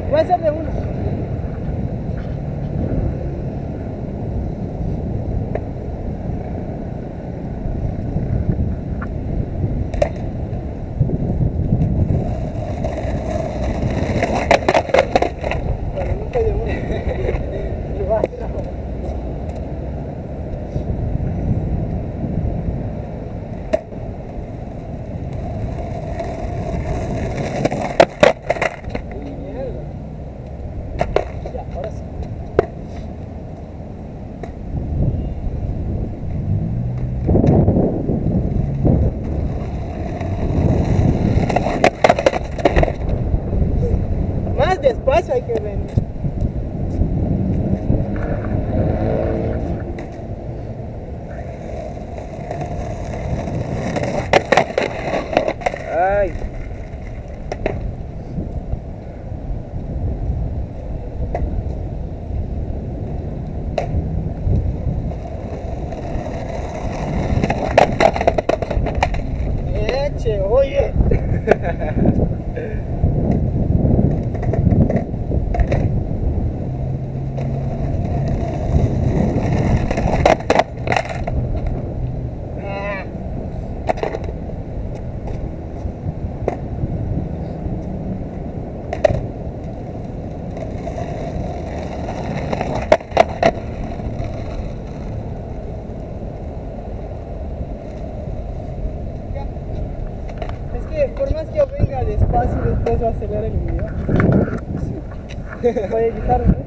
Voy a hacerle uno. Bueno, no soy de uno. Lo voy a hacer ahora. Ya, ahora sí. Más despacio hay que venir. Ay. Eche, oye. Ah. Es que por más que yo venga despacio, después va a acelerar el video. Voy a editar.